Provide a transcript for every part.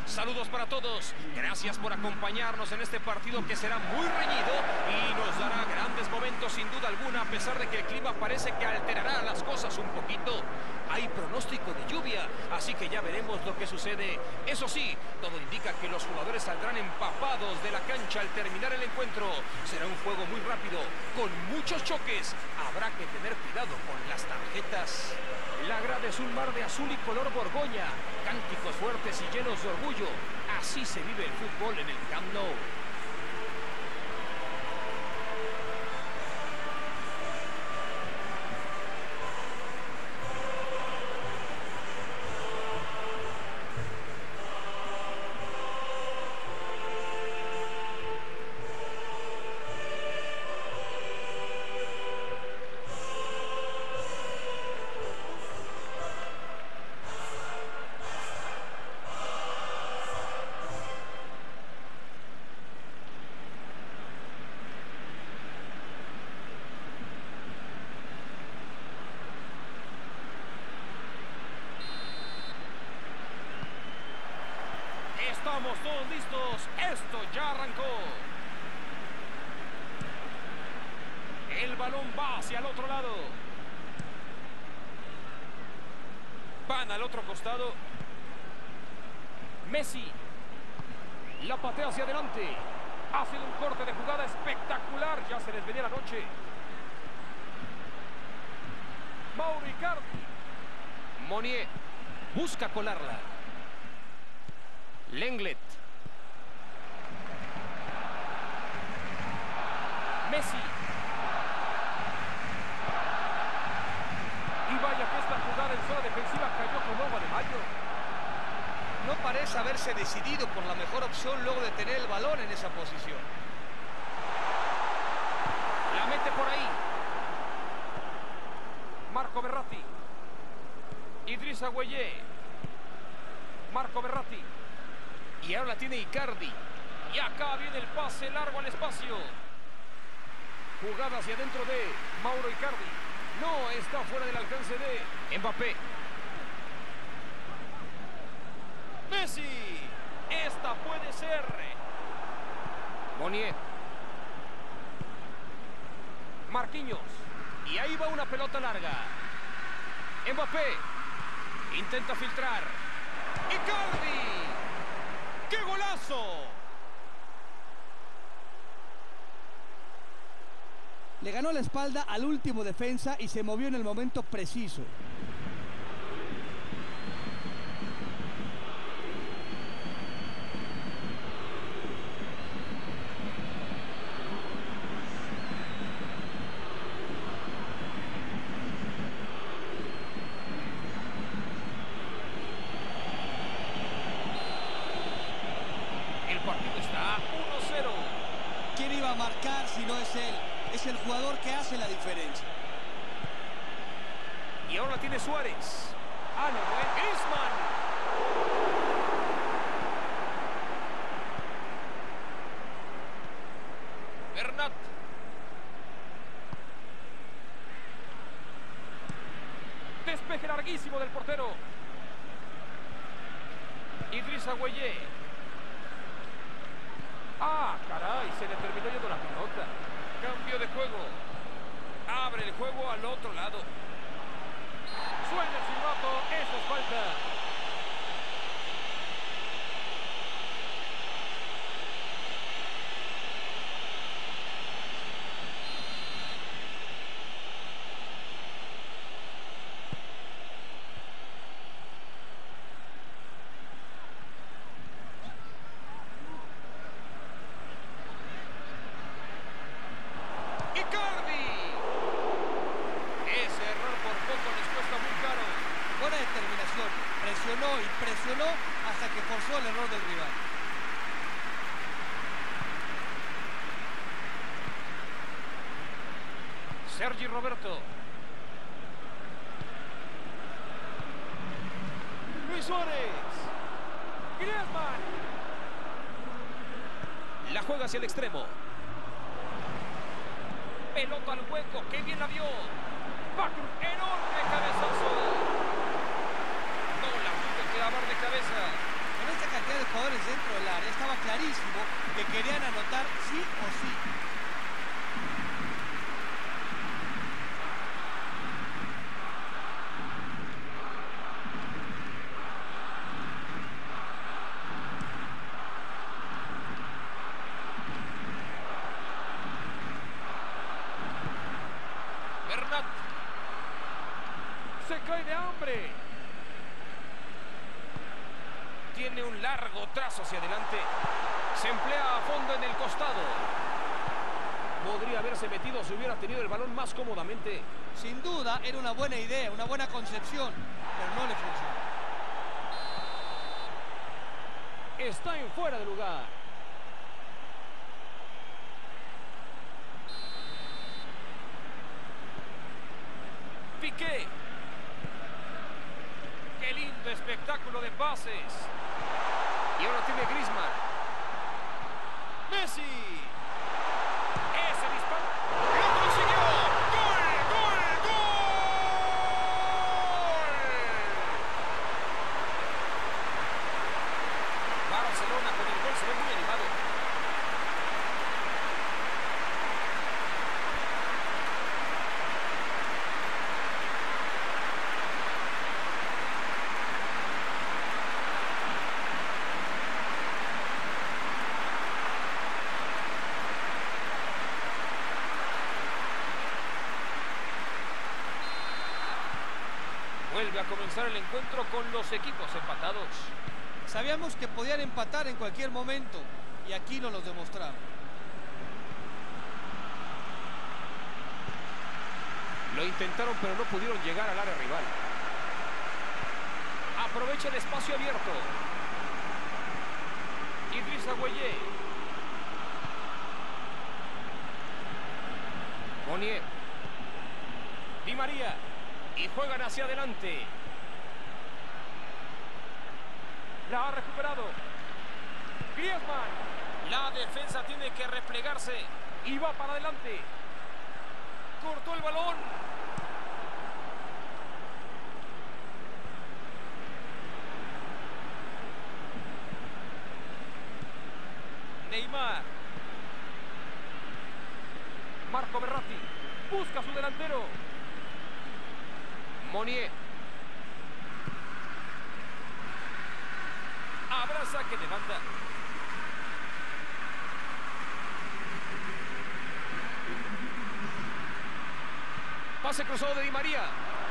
Saludos para todos. Gracias por acompañarnos en este partido que será muy reñido y nos dará grandes momentos sin duda alguna, a pesar de que el clima parece que alterará las cosas un poquito. Hay pronóstico de lluvia, así que ya veremos lo que sucede. Eso sí, todo indica que los jugadores saldrán empapados de la cancha al terminar el encuentro. Será un juego muy rápido, con muchos choques. Habrá que tener cuidado con las tarjetas. La grada es un mar de azul y color borgoña. Cánticos fuertes y llenos de orgullo. Así se vive el fútbol en el Camp Nou. Estamos todos listos. Esto ya arrancó. El balón va hacia el otro lado. Van al otro costado. Messi. La patea hacia adelante. Hace un corte de jugada espectacular. Ya se les venía la noche. Mauro Icardi. Monier busca colarla. Lenglet. Messi. Y vaya que esta jugada en zona defensiva cayó con agua de mayo. No parece haberse decidido por la mejor opción luego de tener el balón en esa posición. La mete por ahí. Marco Verratti. Idrissa Gueye. Marco Verratti. Y ahora la tiene Icardi. Y acá viene el pase largo al espacio. Jugada hacia adentro de Mauro Icardi. No, está fuera del alcance de Mbappé. Messi. Esta puede ser. Monier. Marquinhos. Y ahí va una pelota larga. Mbappé. Intenta filtrar. Icardi. ¡Qué golazo! Le ganó la espalda al último defensa y se movió en el momento preciso. ¿Quién iba a marcar si no es él? Es el jugador que hace la diferencia. Y ahora la tiene Suárez. Ah, no, Griezmann. Bernat. Despeje larguísimo del portero. Idrissa Gueye. ¡Ah, caray! Se le terminó yendo la pelota. Cambio de juego. Abre el juego al otro lado. Suena el silbato. Eso es falta. Presionó y presionó hasta que forzó el error del rival. Sergi Roberto. Luis Suárez. Griezmann. La juega hacia el extremo. Pelota al hueco. ¡Qué bien la vio! ¡Enorme cabezazo! No la pudo clavar de cabeza. Con esta cantidad cantidad de jugadores dentro del área. Estaba clarísimo que querían anotar sí o sí. Bernat. Se cae de hambre. Tiene un largo trazo hacia adelante. Se emplea a fondo en el costado. Podría haberse metido si hubiera tenido el balón más cómodamente. Sin duda, era una buena idea, una buena concepción, pero no le funcionó. Está en fuera de lugar. Piqué. Qué lindo espectáculo de pases. Y ahora tiene Griezmann. Messi. Ese disparo. ¡Lo consiguió! ¡Gol! ¡Gol! ¡Gol! Barcelona con el gol se ve muy animado. Vuelve a comenzar el encuentro con los equipos empatados. Sabíamos que podían empatar en cualquier momento y aquí nos lo demostraron. Lo intentaron pero no pudieron llegar al área rival. Aprovecha el espacio abierto. Idrissa Gueye. Monier. Di María. Y juegan hacia adelante. La ha recuperado. Griezmann. La defensa tiene que replegarse. Y va para adelante. Cortó el balón. Neymar. Marco Verratti. Busca a su delantero. Monier. Habrá saque de banda. Pase cruzado de Di María.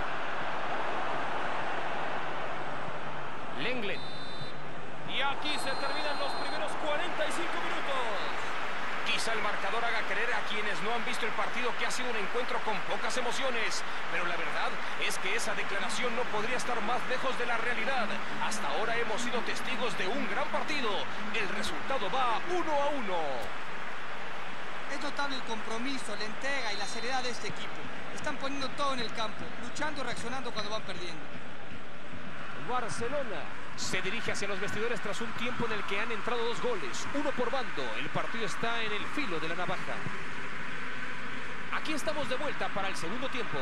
Lenglet. Y aquí se terminan los primeros 45 minutos. Quizá el marcador haga creer a quienes no han visto el partido que ha sido un encuentro con pocas emociones. Pero la verdad es que esa declaración no podría estar más lejos de la realidad. Hasta ahora hemos sido testigos de un gran partido. El resultado va 1-1. Es notable el compromiso, la entrega y la seriedad de este equipo. Están poniendo todo en el campo, luchando y reaccionando cuando van perdiendo. Barcelona se dirige hacia los vestidores tras un tiempo en el que han entrado 2 goles, uno por bando. El partido está en el filo de la navaja. Aquí estamos de vuelta para el segundo tiempo.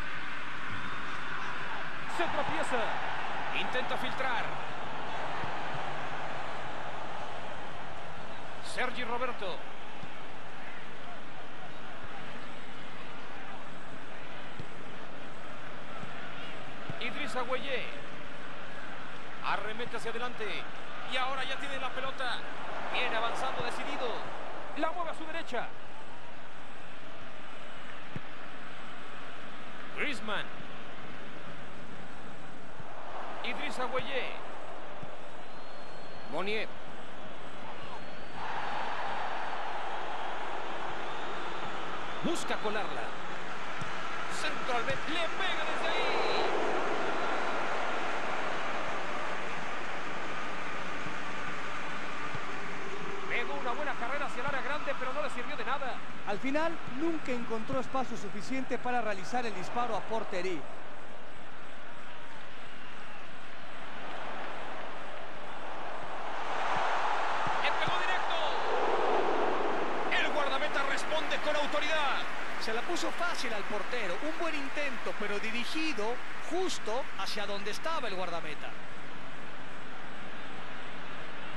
Se tropieza. Intenta filtrar. Sergi Roberto. Idrissa Gueye. Arremete hacia adelante. Y ahora ya tiene la pelota. Viene avanzando decidido. La mueve a su derecha. Griezmann. Idrissa Gueye. Monier. Busca colarla. Centralmente. Le pega desde ahí. Una buena carrera hacia el área grande, pero no le sirvió de nada. Al final, nunca encontró espacio suficiente para realizar el disparo a portería. ¡Le pegó directo! El guardameta responde con autoridad. Se la puso fácil al portero. Un buen intento, pero dirigido justo hacia donde estaba el guardameta.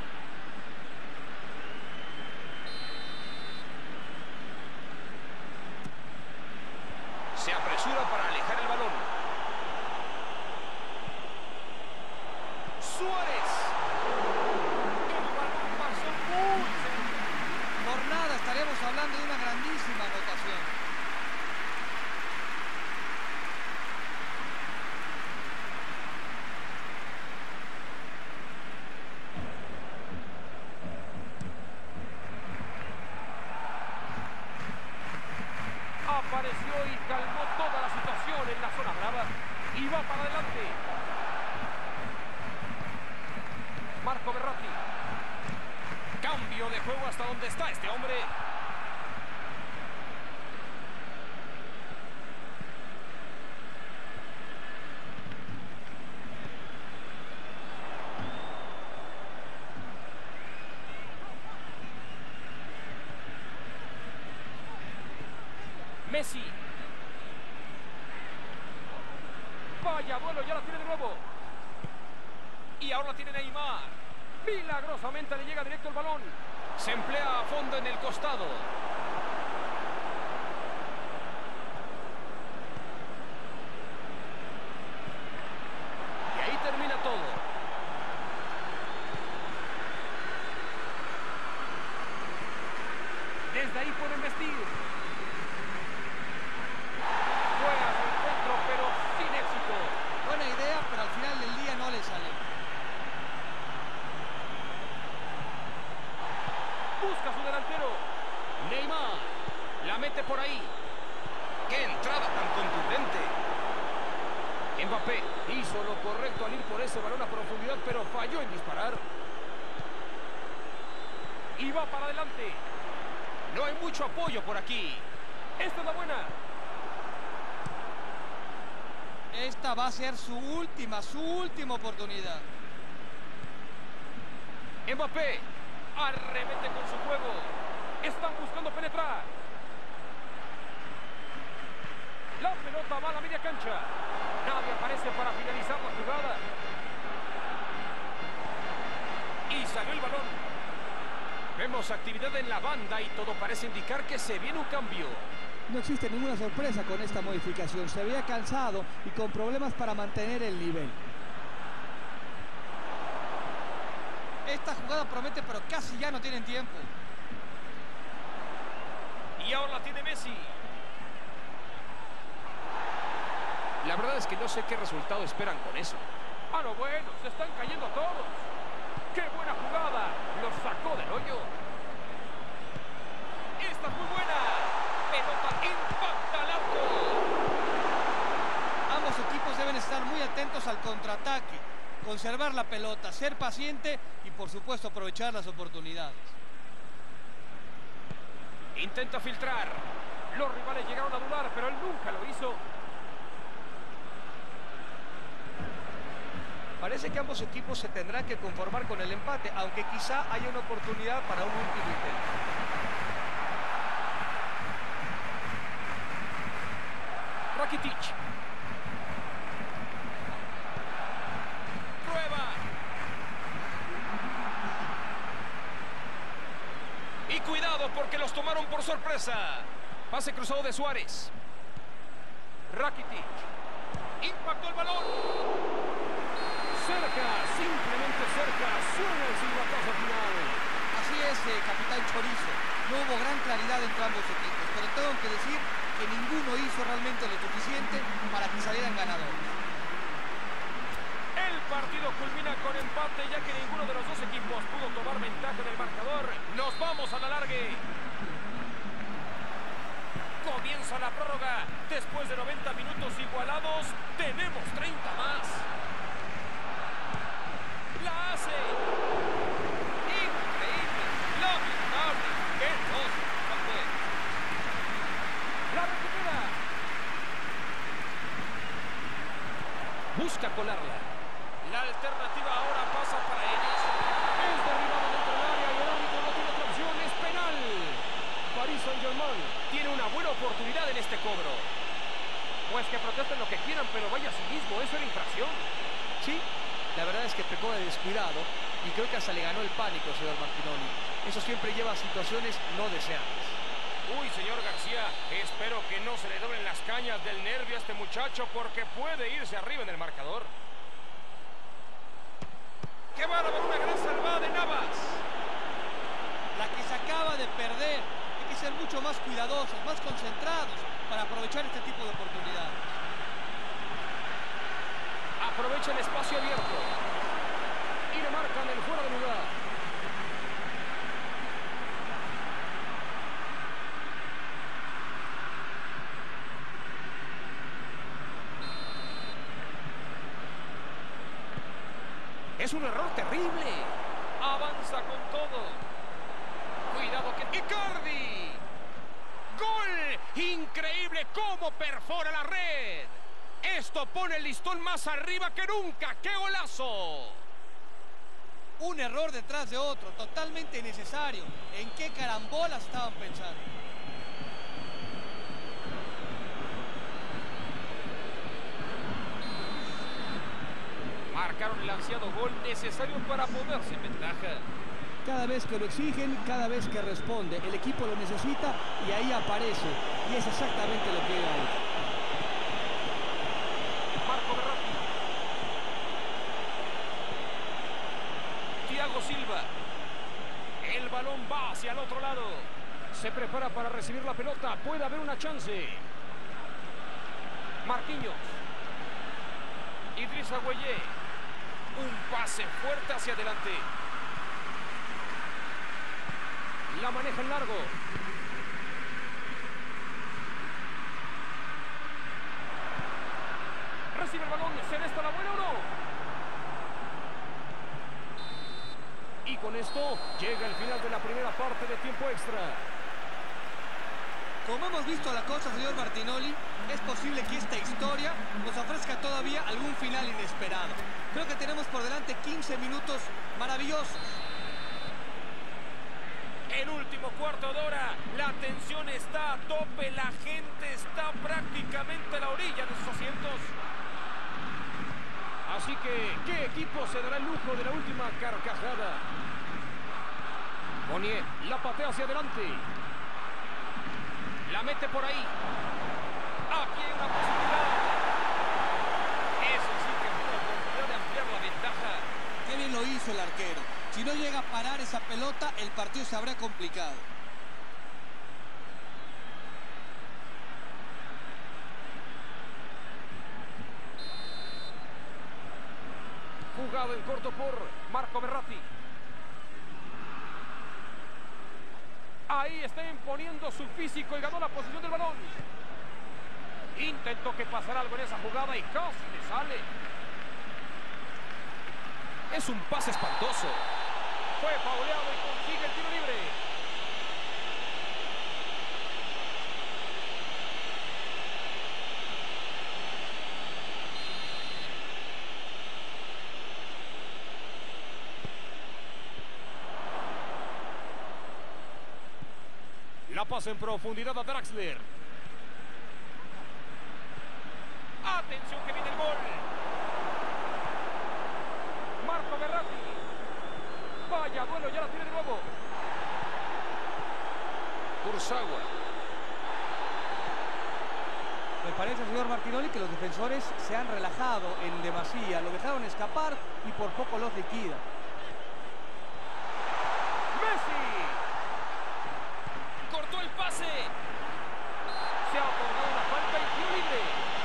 juego hasta donde está este hombre. Messi. Vaya vuelo, ya la tiene de nuevo. Y ahora la tiene Neymar. Milagrosamente le llega directo el balón. Se emplea a fondo en el costado. Y ahí termina todo. Desde ahí pueden vestir. Fue a su encuentro, pero sin éxito. Buena idea, pero al final del día no le sale. Busca a su delantero. Neymar. La mete por ahí. ¡Qué entrada tan contundente! Mbappé hizo lo correcto al ir por ese balón a profundidad, pero falló en disparar. Y va para adelante. No hay mucho apoyo por aquí. Esta es la buena. Esta va a ser su última oportunidad. Mbappé arremete con su juego. Están buscando penetrar. La pelota va a la media cancha. Nadie aparece para finalizar la jugada. Y salió el balón. Vemos actividad en la banda y todo parece indicar que se viene un cambio. No existe ninguna sorpresa con esta modificación. Se había cansado y con problemas para mantener el nivel. Esta jugada promete, pero casi ya no tienen tiempo. Y ahora la tiene Messi. La verdad es que no sé qué resultado esperan con eso. Ah, no, bueno, se están cayendo todos. ¡Qué buena jugada! Lo sacó del hoyo. Esta es muy buena. Pelota impacta al arco. Ambos equipos deben estar muy atentos al contraataque, conservar la pelota, ser paciente y por supuesto aprovechar las oportunidades. Intenta filtrar. Los rivales llegaron a dudar, pero él nunca lo hizo. Parece que ambos equipos se tendrán que conformar con el empate, aunque quizá haya una oportunidad para un último intento. Rakitic. Prueba. Y cuidado porque los tomaron por sorpresa. Pase cruzado de Suárez. Rakitic. Impactó el balón. Cerca, simplemente cerca. Suena el silbatazo final. Así es, capitán Chorizo. No hubo gran claridad entre ambos equipos, pero tengo que decir que ninguno hizo realmente lo suficiente para que salieran ganadores. El partido culmina con empate, ya que ninguno de los dos equipos pudo tomar ventaja en el marcador. Nos vamos a la largue. Comienza la prórroga. Después de 90 minutos igualados, tenemos 30 más. La hace. Increíble. Lamentable. ¡Qué cosa! La recupera. Busca colarla. La alternativa ahora pasa para ellos. Es derribado dentro del área y el árbitro no tiene otra opción. Es penal. Paris Saint-Germain tiene una buena oportunidad en este cobro. Pues que protesten lo que quieran, pero vaya cinismo. Eso era infracción. Sí, la verdad es que pecó de descuidado y creo que hasta le ganó el pánico, señor Martinoli. Eso siempre lleva a situaciones no deseadas. Uy, señor García, espero que no se le doblen las cañas del nervio a este muchacho porque puede irse arriba en el marcador. ¡Qué bárbaro! Una gran salvada de Navas. La que se acaba de perder. Hay que ser mucho más cuidadosos, más concentrados para aprovechar este tipo de oportunidades. Aprovecha el espacio abierto. Y le marcan el fuera de lugar. Es un error terrible. Avanza con todo. Cuidado que... ¡Icardi! ¡Gol! ¡Increíble cómo perfora la red! Esto pone el listón más arriba que nunca. ¡Qué golazo! Un error detrás de otro, totalmente innecesario. ¿En qué carambolas estaban pensando? Marcaron el ansiado gol necesario para ponerse en ventaja. Cada vez que lo exigen, cada vez que responde, el equipo lo necesita y ahí aparece. Y es exactamente lo que era hoy. Marco Verratti. Thiago Silva. El balón va hacia el otro lado. Se prepara para recibir la pelota. Puede haber una chance. Marquinhos. Idrissa Gueye. Un pase fuerte hacia adelante. La maneja en largo. Recibe el balón. ¿Será esta la buena o no? Y con esto llega el final de la primera parte de tiempo extra. Como hemos visto la cosa, señor Martinoli, es posible que esta historia nos ofrezca todavía algún final inesperado. Creo que tenemos por delante 15 minutos maravillosos. El último cuarto de hora, la tensión está a tope, la gente está prácticamente a la orilla de sus asientos. Así que, ¿qué equipo se dará el lujo de la última carcajada? Monier la patea hacia adelante. La mete por ahí. Aquí hay una posibilidad. Eso sí que es una oportunidad de ampliar la ventaja. Qué bien lo hizo el arquero. Si no llega a parar esa pelota, el partido se habrá complicado. Jugado en corto por Marco Verratti. Ahí está imponiendo su físico y ganó la posición del balón. Intentó que pasara algo en esa jugada y casi le sale. Es un pase espantoso. Fue fauleado y consigue el tiro libre. La pasa en profundidad a Draxler. Atención que viene el gol. Marco Verratti. Vaya duelo, ya la tiene de nuevo. Kurzawa. Me parece, señor Martinoli, que los defensores se han relajado en demasía. Lo dejaron escapar y por poco los liquida. Messi. Cortó el pase. Se ha otorgado una falta y tiro libre.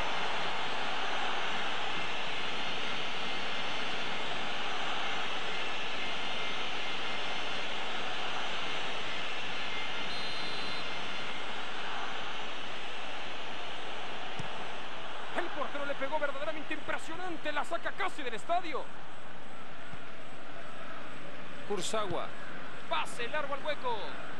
El portero le pegó verdaderamente impresionante. La saca casi del estadio. Kurzawa. Pase largo al hueco.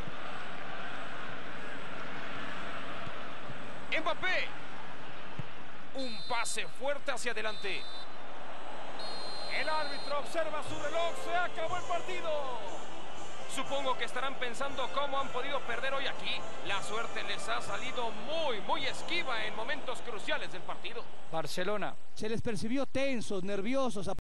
Mbappé. Un pase fuerte hacia adelante. El árbitro observa su reloj. Se acabó el partido. Supongo que estarán pensando cómo han podido perder hoy aquí. La suerte les ha salido muy esquiva en momentos cruciales del partido. Barcelona. Se les percibió tensos, nerviosos.